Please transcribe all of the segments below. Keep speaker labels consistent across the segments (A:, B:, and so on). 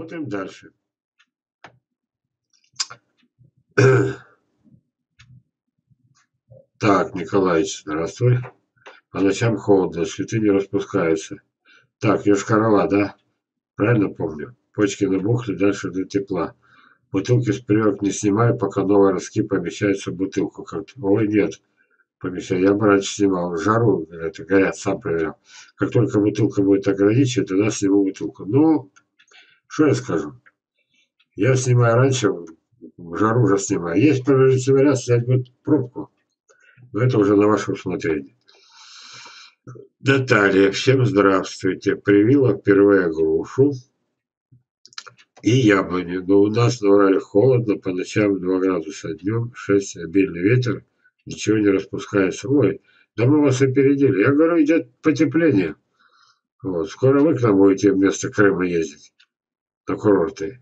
A: Работаем дальше. Так, Николаевич, здравствуй. По ночам холодно, цветы не распускаются. Так, Йошкар-Ола, да? Правильно помню? Почки набухли, дальше до тепла. Бутылки с прививок не снимаю, пока новые ростки помещаются в бутылку. Ой, нет, помещаю. Я бы раньше снимал. Жару, это горят, сам проверял. Как только бутылка будет ограничивать, тогда сниму бутылку. Ну, что я скажу? Я снимаю раньше, в жару уже снимаю. Есть положительный вариант, снять будет пробку. Но это уже на ваше усмотрение. Наталья, всем здравствуйте. Привила впервые грушу и яблоню. Но у нас на Урале холодно, по ночам 2 градуса, днем 6, обильный ветер, ничего не распускается. Ой, да мы вас опередили. Я говорю, идет потепление. Вот. Скоро вы к нам будете вместо Крыма ездить на курорты.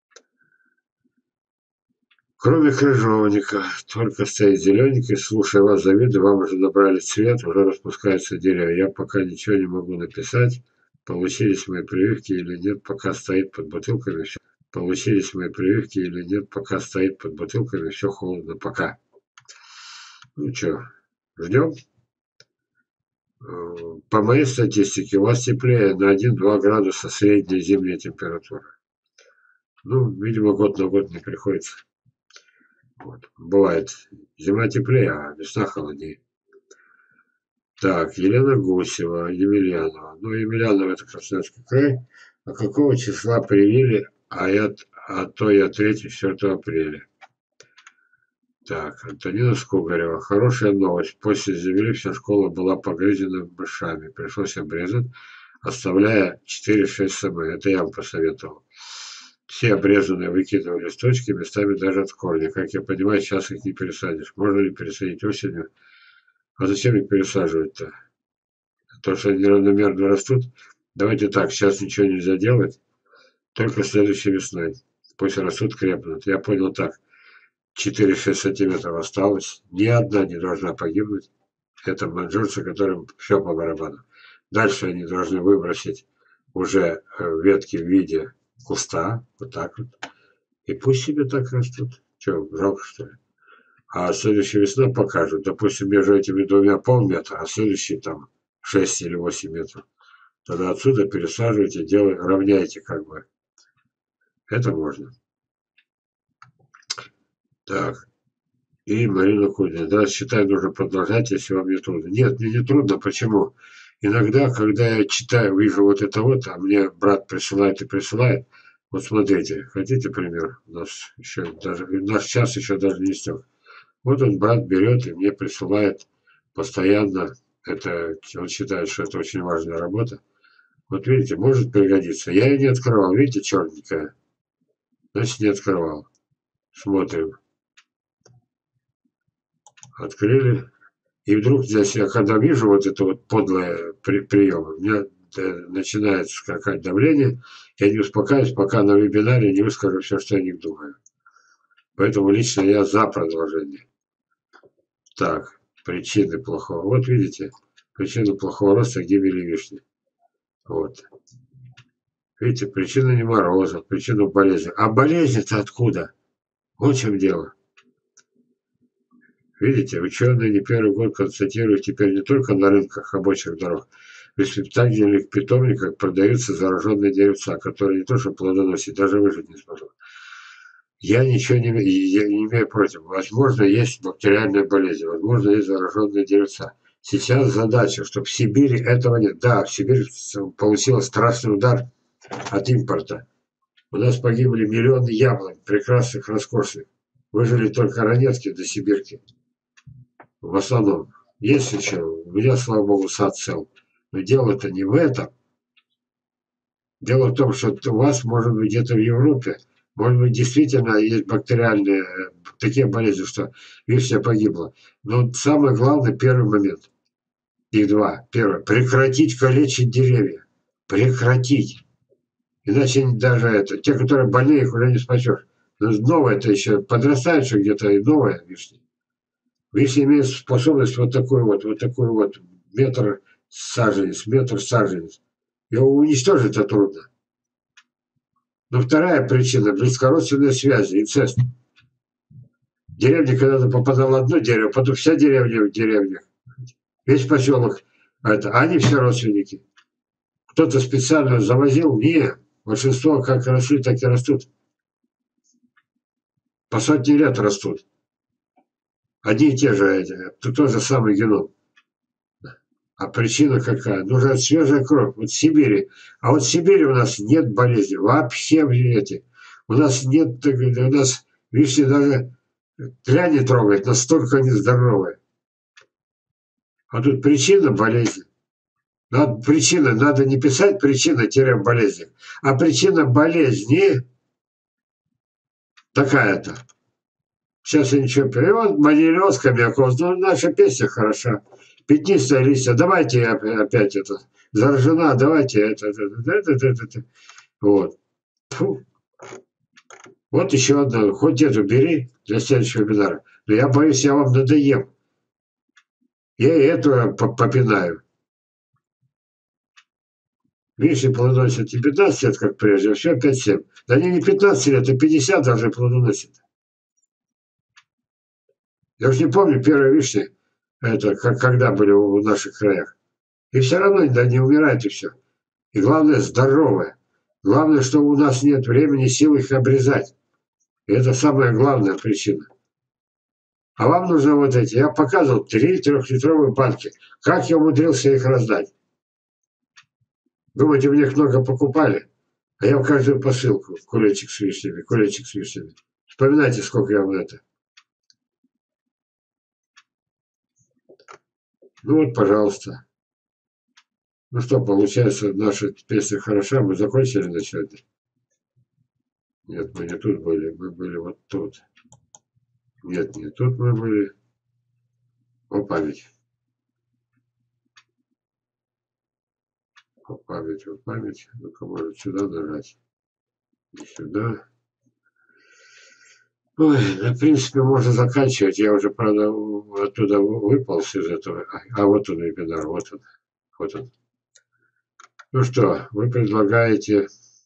A: Кроме крыжовника, только стоит зелененький. Слушай, вас завидую, вам уже набрали цвет, уже распускаются деревья. Я пока ничего не могу написать. Получились мои прививки или нет, пока стоит под бутылками. Получились мои прививки или нет, пока стоит под бутылками. Все холодно, пока. Ну что, ждем? По моей статистике, у вас теплее на 1-2 градуса средняя зимняя температура. Ну, видимо, год на год не приходится. Вот. Бывает зима теплее, а весна холоднее. Так, Елена Гусева, Емельянова. Ну, Емельянова это Красноярский край. А какого числа привили, а то я 3-4 апреля. Так, Антонина Скугарева. Хорошая новость. После земли вся школа была погрызена мышами. Пришлось обрезать, оставляя 4-6 см. Это я вам посоветовал. Все обрезанные выкидывали листочки, местами даже от корня. Как я понимаю, сейчас их не пересадишь. Можно ли пересадить осенью? А зачем их пересаживать-то? То, что они равномерно растут. Давайте так, сейчас ничего нельзя делать. Только следующей весной. Пусть растут, крепнут. Я понял так. 4-6 сантиметров осталось. Ни одна не должна погибнуть. Это манжурцы, которым все по барабану. Дальше они должны выбросить уже ветки в виде куста. Вот так вот. И пусть себе так растут. Че, жалко что ли? А следующая весна покажет. Допустим, между этими двумя полметра, а следующий там 6 или 8 метров. Тогда отсюда пересаживайте, равняйте как бы. Это можно. Так. И Марина Кудина. Да, считаю, нужно продолжать, если вам не трудно. Нет, мне не трудно. Почему? Иногда, когда я читаю, вижу вот это вот, а мне брат присылает и присылает. Вот смотрите, хотите пример? У нас еще даже, наш час еще даже не истек. Вот он, брат, берет и мне присылает постоянно. Это, он считает, что это очень важная работа. Вот видите, может пригодиться. Я ее не открывал. Видите, черненькая? Значит, не открывал. Смотрим. Открыли. И вдруг здесь я когда вижу вот это вот подлое прием, у меня начинает скакать давление. Я не успокаиваюсь, пока на вебинаре не выскажу все, что я не думаю. Поэтому лично я за продолжение. Так, причины плохого. Вот видите, причина плохого роста гибели вишни. Вот. Видите, причина не мороза, причина болезни. А болезнь-то откуда? Вот в чем дело. Видите, ученые не первый год констатируют теперь не только на рынках обочих дорог. В испытательных питомниках продаются зараженные деревца, которые не то что плодоносят, даже выжить не способны. Я ничего я не имею против. Возможно, есть бактериальная болезнь, возможно, есть зараженные деревца. Сейчас задача, чтобы в Сибири этого нет. Да, в Сибири получила страшный удар от импорта. У нас погибли миллионы яблонь, прекрасных, роскошных. Выжили только ранетки до сибирки. В основном. Есть еще. У меня, слава богу, сад цел. Но дело-то не в этом. Дело в том, что у вас, может быть, где-то в Европе, может быть, действительно есть бактериальные такие болезни, что вишня погибла. Но самое главное, первый момент. Их два. Первое. Прекратить калечить деревья. Прекратить. Иначе даже это. Те, которые больные, их уже не спасешь. Но новое-то еще подрастает, что где-то и новая вишня. Вишня имеет способность вот такой вот метр саженец. Его уничтожить-то трудно. Но вторая причина – близкородственные связи, инцест. В деревне когда-то попадало одно дерево, потом вся деревня в деревнях. Весь поселок. Это, они все родственники. Кто-то специально завозил? Нет. Большинство как росли, так и растут. По сотни лет растут. Одни и те же, тот же самый геном. А причина какая? Нужна свежая кровь. Вот в Сибири. А вот в Сибири у нас нет болезни. Вообще эти. У нас нет, у нас вишни даже тля не трогает, настолько они здоровые. А тут причина болезни. Надо не писать причина-болезни, а причина болезни такая-то. Сейчас я ничего перевод, Манилёв, Скамьяков, ну, наша песня хороша. Пятнистая листья, давайте опять это, заражена, давайте это. Вот. Фу. Вот еще одна, хоть эту бери для следующего вебинара. Но я боюсь, я вам надоем. Я и эту попинаю. Вишни плодоносят не 15 лет, как прежде, а все 5-7. Да они не 15 лет, а 50 даже плодоносят. Я уж не помню первые вишни, это когда были в наших краях. И все равно да, не умирает и все. И главное, здоровые. Главное, что у нас нет времени, сил их обрезать. И это самая главная причина. А вам нужно вот эти. Я показывал 3 трехлитровые банки. Как я умудрился их раздать? Думаете, мне их много покупали? А я в каждую посылку кулечек с вишнями, кулечек с вишнями. Вспоминайте, сколько я вам это. Ну вот, пожалуйста. Ну что, получается, наша песня хороша, мы закончили на сегодня? Нет, мы не тут были, мы были вот тут. Нет, не тут мы были. О, память. О, память, о, память. Ну-ка, может, сюда нажать. И сюда. Ой, в принципе, можно заканчивать. Я уже, правда, оттуда выполз из этого. А вот он, вебинар, вот он. Вот он. Ну что, вы предлагаете...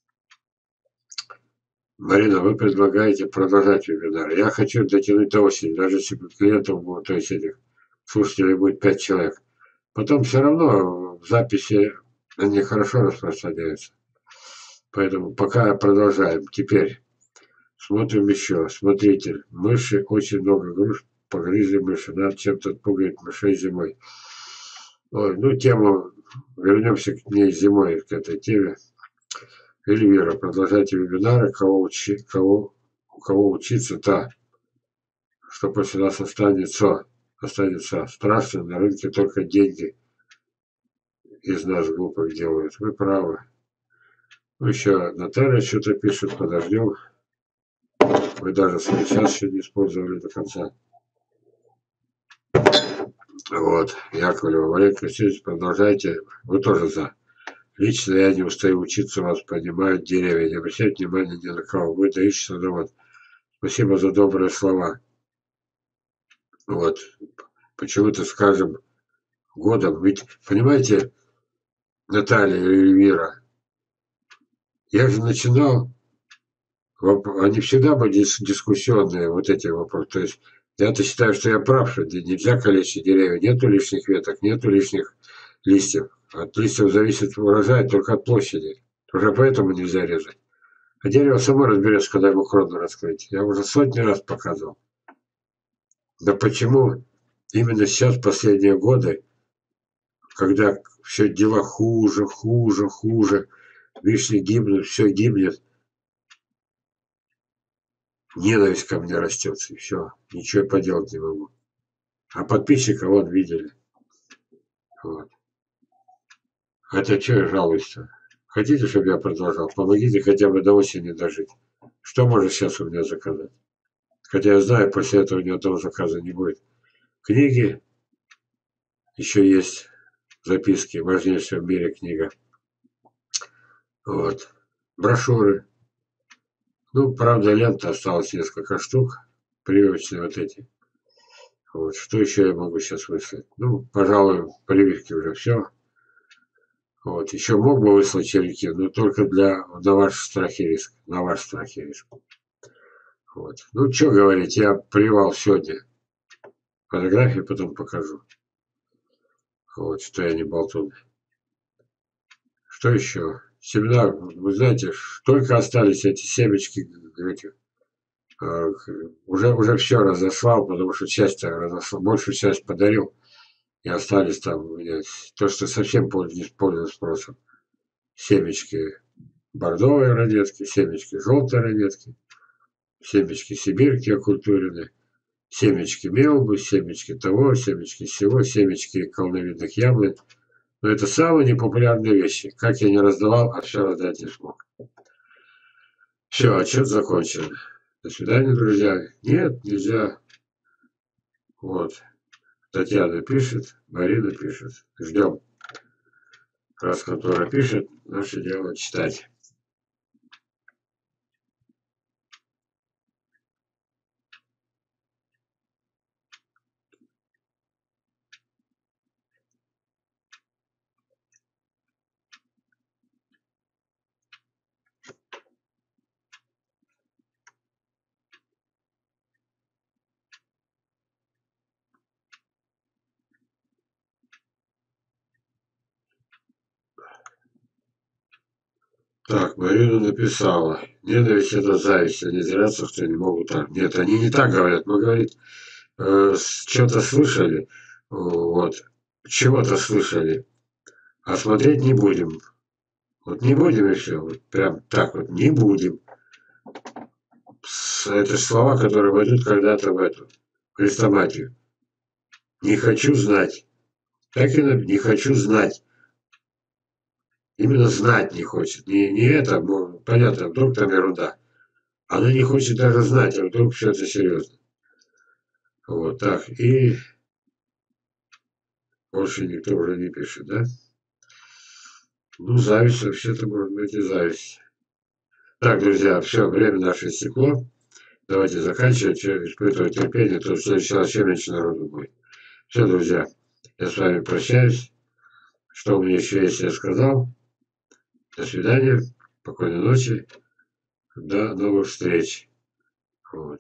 A: Марина, вы предлагаете продолжать вебинар. Я хочу дотянуть до осени, даже если клиентов будет, то есть этих слушателей будет 5 человек. Потом все равно в записи они хорошо распространяются. Поэтому пока продолжаем. Теперь смотрим еще. Смотрите, мыши, очень много груш погрызли мыши. Надо чем-то отпугивать мышей зимой. Ой, ну, тему, вернемся к ней зимой, к этой теме. Эльвира, продолжайте вебинары, у кого учиться, да, что после нас останется. Страшно, на рынке только деньги из нас глупых делают. Вы правы. Ну, еще Наталья что-то пишет, подождем. Вы даже свой час еще не использовали до конца. Вот, Яковлева, Валерий Красильевич, продолжайте. Вы тоже за. Лично я не устаю учиться вас, понимают деревья, не обращать внимания ни на кого. Вы дающий садовод. Спасибо за добрые слова. Вот. Почему-то с каждым годом. Ведь, понимаете, Наталья и Эльвира, я же начинал, они всегда были дискуссионные, вот эти вопросы. То есть я-то считаю, что я прав, что нельзя калечить деревья, нету лишних веток, нету лишних листьев. От листьев зависит урожай только от площади. Уже поэтому нельзя резать. А дерево само разберется, когда ему крону раскрыть. Я уже сотни раз показывал. Да почему именно сейчас, последние годы, когда все дела хуже, вишни гибнут, все гибнет, ненависть ко мне растет, и все, ничего поделать не могу. А подписчика вот видели. Вот. Хотя что я жалуюсь-то? Хотите, чтобы я продолжал? Помогите хотя бы до осени дожить. Что можно сейчас у меня заказать? Хотя я знаю, после этого ни одного заказа не будет. Книги, еще есть записки, важнейшая в мире книга. Вот. Брошюры. Ну, правда, лента осталось несколько штук. Привычные вот эти. Вот. Что еще я могу сейчас выслать? Ну, пожалуй, прививки уже все. Вот. Еще мог бы выслать червяки, но только на ваш страх и риск. На ваш страх и риск. Вот. Ну, что говорить, я плевал сегодня. Фотографии потом покажу. Вот, что я не болтун. Что еще? Семена, вы знаете, только остались эти семечки, эти, уже все разослал, потому что часть разослал, большую часть подарил. И остались там у меня то, что совсем не пользуется спросом. Семечки бордовой ранетки, семечки желтой ранетки, семечки сибирки окультурены, семечки мелбы, семечки того, семечки сего, семечки колновидных яблонь. Но это самые непопулярные вещи. Как я не раздавал, а все раздать не смог. Все, отчет закончен. До свидания, друзья. Нет, нельзя. Вот. Татьяна пишет, Марина пишет. Ждем. Раз контора пишет, наше дело читать. Так, Марина написала. Ненависть – это зависть, они злятся, что не могут так. Нет, они не так говорят. Мы, говорит, что-то слышали, вот, чего-то слышали, а смотреть не будем. Вот не будем и все. Вот прям так вот, не будем. Это слова, которые войдут когда-то в эту хрестоматию. Не хочу знать. Так и не хочу знать. Именно знать не хочет. Не это, понятно, вдруг там ерунда. Она не хочет даже знать, а вдруг все это серьезно. Вот так. И больше никто уже не пишет, да? Ну, зависть, вообще-то, может быть, и зависть. Так, друзья, все, время наше истекло. Давайте заканчивать, испытывать терпение, то в следующий раз еще меньше народу будет. Все, друзья, я с вами прощаюсь. Что у меня еще есть, я сказал. До свидания, спокойной ночи, до новых встреч. Вот.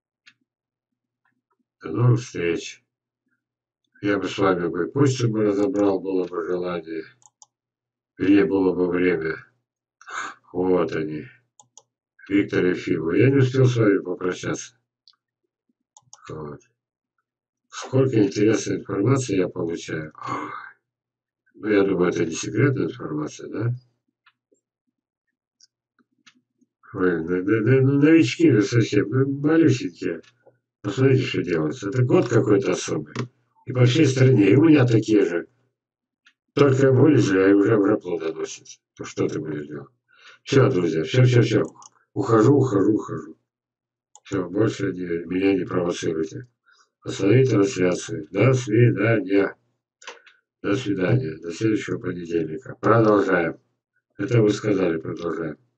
A: До новых встреч. Я бы с вами бы почту бы разобрал, было бы желание. Или было бы время. Вот они. Виктор Ефимов. Я не успел с вами попрощаться. Вот. Сколько интересной информации я получаю. Ну, я думаю, это не секретная информация, да? Ой, новички же совсем, малюсенькие. Посмотрите, что делается. Это год какой-то особый. И по всей стране. И у меня такие же. Только вылезли, а уже в плодоносят. То что ты будешь делать? Все, друзья, все. Ухожу. Все, больше меня не провоцируйте. Остановить трансляцию. До свидания. До свидания. До следующего понедельника. Продолжаем. Это вы сказали, продолжаем.